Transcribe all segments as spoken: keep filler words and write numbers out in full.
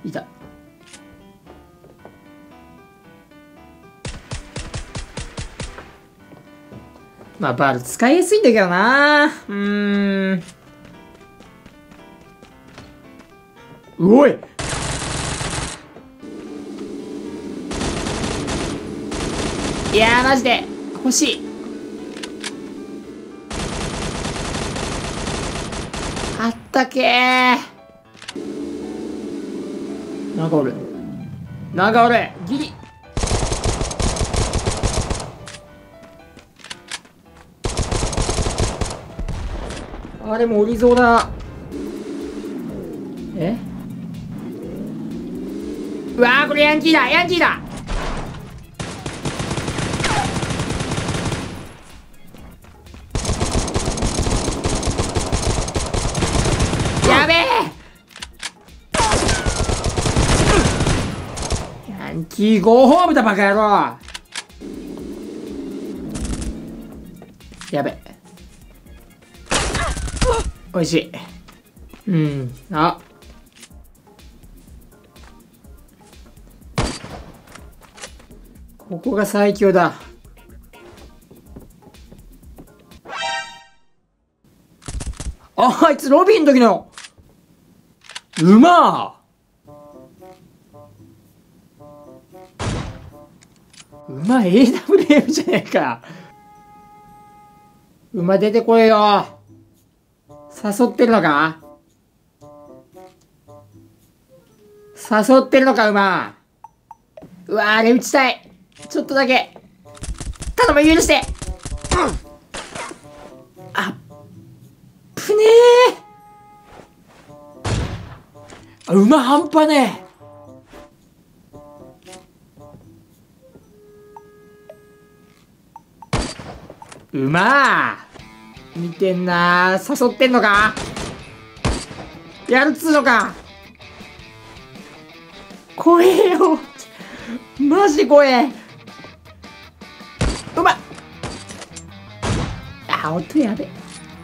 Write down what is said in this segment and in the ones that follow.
いた。まあバル使いやすいんだけどな。うーん。うおい。いやーマジで欲しい。あったけー。なんかおる。なんかおる。ギリ。あれもおりそうだ。え、うわーこれヤンキーだヤンキーだ。やべえ。ヤンキーゴーホームだバカ野郎。やべえ。おいしい。うん。あ、ここが最強だ。あ、あいつロビーの時のうまーうま エーダブリューエム じゃねえか。馬出てこいよ。誘ってるのか誘ってるのか馬。うわーあれ打ちたい。ちょっとだけ頼む許して、うん、あっぶねー。馬半端ねえ。馬見てんなー。誘ってんのかやるっつうのか。怖えよマジ怖え。うまっ。あ、音やべ。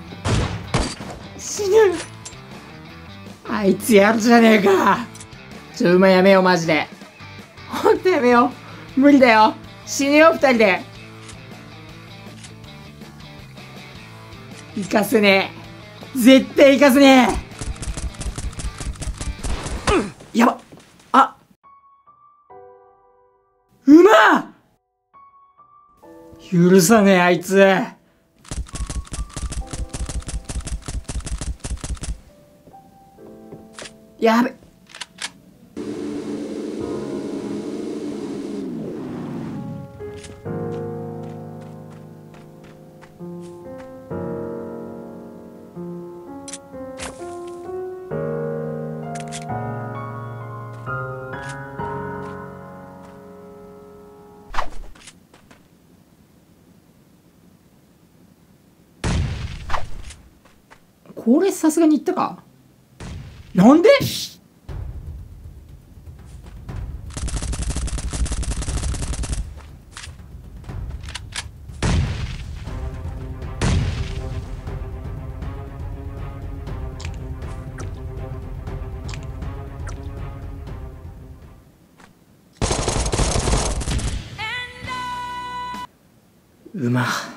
死ぬ。あいつやるじゃねえか。ちょ、馬やめようマジで。ほんとやめよう。無理だよ。死ぬよ二人で。行かせねえ。絶対行かせねえ。うん、やば。あ、うま。許さねえあいつ。やべ。これさすがに言ったか。なんで。うま。